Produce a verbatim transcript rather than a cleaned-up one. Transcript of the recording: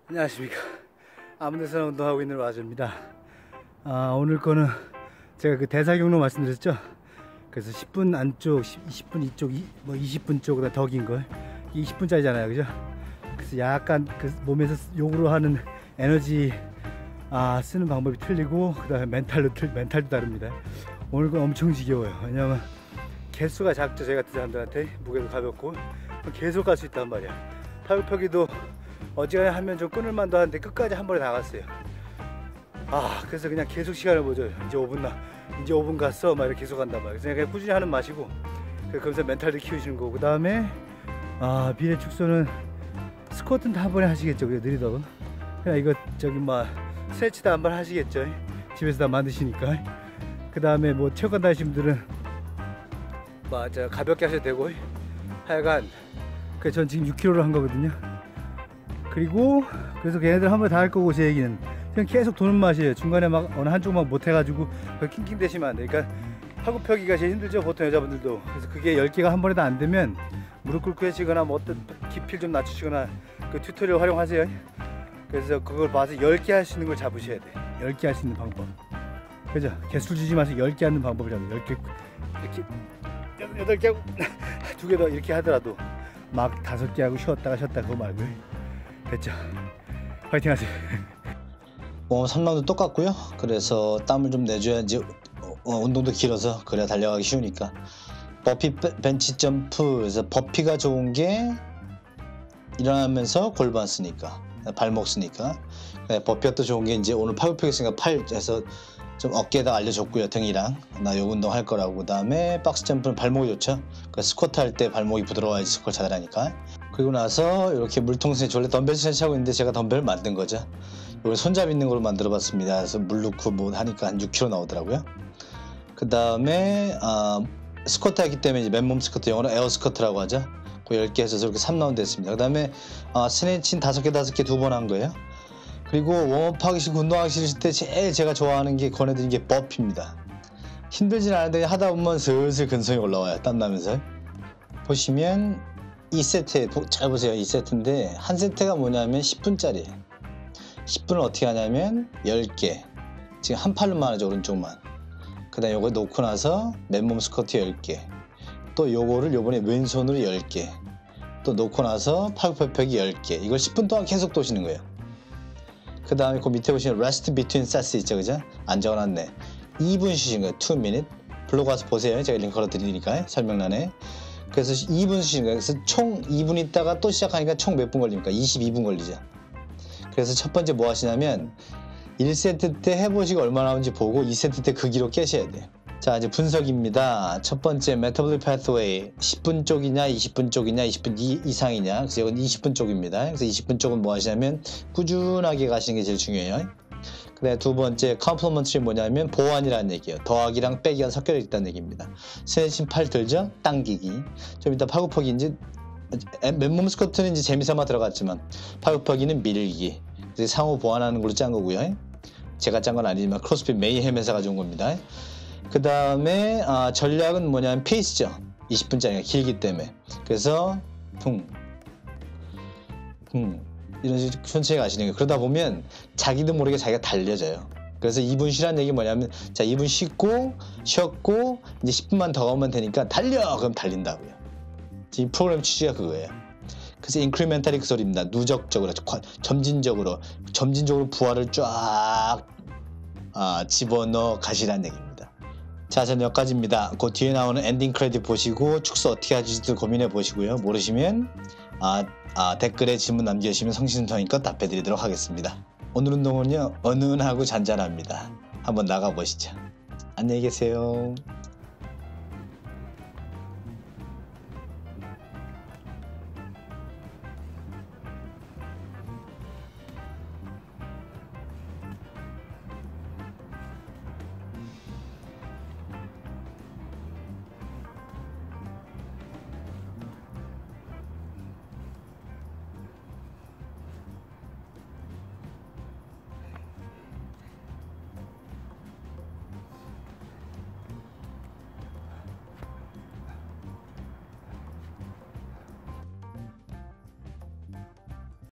안녕하십니까. 아무데서나 운동하고 있는 와주입니다. 아, 오늘 거는 제가 그 대사경로 말씀드렸죠. 그래서 십 분 안쪽, 이십 분 이쪽, 뭐 이십 분 쪽보다 더 긴 걸. 이십 분짜리잖아요, 그죠? 그래서 약간 그 몸에서 욕으로 하는 에너지 아, 쓰는 방법이 틀리고, 그 다음에 멘탈도, 틀, 멘탈도 다릅니다. 오늘 건 엄청 지겨워요. 왜냐면 개수가 작죠, 저희 같은 사람들한테. 무게도 가볍고 계속 갈 수 있단 말이야. 팔굽혀기도 어지간히 하면 좀 끊을만도 하는데 끝까지 한 번에 나갔어요. 아, 그래서 그냥 계속 시간을 보죠. 이제 오 분 나, 이제 오 분 갔어, 막 이렇게 계속 간단 말이에요. 그래서 그냥 꾸준히 하는 맛이고, 그러면서 멘탈도 키우시는 거고, 그 다음에 아, 비례 축소는 스쿼트는 다 한 번에 하시겠죠, 느리다고. 그냥 이거 저기 막 스트레치도 한 번 하시겠죠, 집에서 다 만드시니까. 그 다음에 뭐 체육관 다니시는 분들은 뭐 가볍게 하셔도 되고, 하여간 그 전 지금 육 킬로그램를 한 거거든요. 그리고 그래서 걔네들 한 번에 다 할 거고, 제 얘기는 그냥 계속 도는 맛이에요. 중간에 막 어느 한쪽만 못 해가지고 킹킹 대시면 안 돼. 그러니까 팔굽혀기가 제일 힘들죠, 보통 여자분들도. 그래서 그게 열 개가 한 번에 다 안 되면 무릎 꿇고 하시거나 뭐 어떤 깊이를 좀 낮추시거나 그 튜토리얼 활용하세요. 그래서 그걸 봐서 열 개 할 수 있는 걸 잡으셔야 돼. 열 개 할 수 있는 방법. 그죠? 개수 주지 마세요. 열 개 하는 방법을 잡아요. 열 개 이렇게 여덟 개 하고 두 개 더 이렇게 하더라도 막 다섯 개 하고 쉬었다가 쉬었다가 그거 말고. 됐죠? 화이팅 하세요. 어, 삼 라운드 똑같고요. 그래서 땀을 좀 내줘야지 어, 운동도 길어서 그래야 달려가기 쉬우니까. 버피 벤치 점프. 그래서 버피가 좋은 게 일어나면서 골반 쓰니까, 발목 쓰니까. 버피가 또 좋은 게 이제 오늘 팔굽혀기 쓰니까 팔에서 좀 어깨에다 알려줬고요, 등이랑. 나 요 운동 할 거라고. 그 다음에 박스 점프는 발목이 좋죠. 그 스쿼트 할 때 발목이 부드러워야지 스쿼트 잘하니까. 그리고 나서 이렇게 물통수에 원래 덤벨 스트레치 하고 있는데 제가 덤벨을 만든 거죠. 이걸 손잡이 있는 걸로 만들어 봤습니다. 그래서 물 넣고 뭐 하니까 한 육 킬로그램 나오더라고요. 그 다음에 아, 스쿼트 하기 때문에 이제 맨몸 스쿼트, 영어로 에어 스쿼트라고 하죠. 그 열 개 해서 이렇게 삼 라운드 했습니다. 그 다음에 아, 스네치는 다섯 개 다섯 개 두 번 한 거예요. 그리고 웜업 하기 싫고 운동하기 싫을 때 제일 제가 좋아하는 게 권해드린 게 버피입니다. 힘들진 않은데 하다 보면 슬슬 근성이 올라와요, 땀나면서. 보시면 이 세트, 잘 보세요. 이 세트인데 한 세트가 뭐냐면 십 분짜리예요. 십 분을 어떻게 하냐면 열 개. 지금 한 팔로만 하죠, 오른쪽만. 그 다음에 요거 놓고 나서 맨몸 스쿼트 열 개. 또 요거를 요번에 왼손으로 열 개. 또 놓고 나서 팔굽혀펴기 열 개. 이걸 십 분 동안 계속 도시는 거예요. 그 다음에 그 밑에 보시면 rest between sets 있죠, 그죠? 안 적어놨네. 이 분 쉬신 거예요. 이 minute. 블로그 가서 보세요. 제가 링크 걸어드리니까 설명란에. 그래서 이 분 쉬신 거예요. 그래서 총 이 분 있다가 또 시작하니까 총 몇 분 걸립니까? 이십이 분 걸리죠. 그래서 첫 번째 뭐 하시냐면 일 세트 때 해보시고 얼마나 나오는지 보고 이 세트 때 그 기록 깨셔야 돼요. 자, 이제 분석입니다. 첫 번째 metabolic pathway 십 분 쪽이냐 이십 분 쪽이냐 이십 분 이, 이상이냐. 그래서 이건 이십 분 쪽입니다. 그래서 이십 분 쪽은 뭐 하시냐면 꾸준하게 가시는 게 제일 중요해요. 그 다음에 두 번째 complementary 뭐냐면 보완이라는 얘기예요. 더하기랑 빼기가 섞여 있다는 얘기입니다. 스트레칭 팔 들죠? 당기기. 좀 이따 팔굽혀기 이제 맨몸 스쿼트는 이제 재미삼아 들어갔지만 팔굽혀기는 밀기. 그래서 상호 보완하는 걸로 짠 거고요. 제가 짠 건 아니지만 크로스핏 메이햄 회사가 준 겁니다. 그 다음에 아, 전략은 뭐냐면 페이스죠. 이십 분짜리가 길기 때문에. 그래서 퉁, 퉁 이런 식으로 천천히 가시는 거예요. 그러다 보면 자기도 모르게 자기가 달려져요. 그래서 이 분 쉬라는 얘기 뭐냐면, 자, 이 분 쉬고 쉬었고 이제 십 분만 더 가면 되니까 달려! 그럼 달린다고요. 이 프로그램 취지가 그거예요. 그래서 인크리멘탈이 그 소리입니다. 누적적으로, 점진적으로, 점진적으로 부하를 쫙 아, 집어넣어 가시라는 얘기입니다. 자, 전 여기까지입니다. 그 뒤에 나오는 엔딩 크레딧 보시고 축소 어떻게 하실지 고민해 보시고요. 모르시면 아, 아, 댓글에 질문 남겨주시면 성심성의껏 답해드리도록 하겠습니다. 오늘 운동은요, 은은하고 잔잔합니다. 한번 나가보시죠. 안녕히 계세요.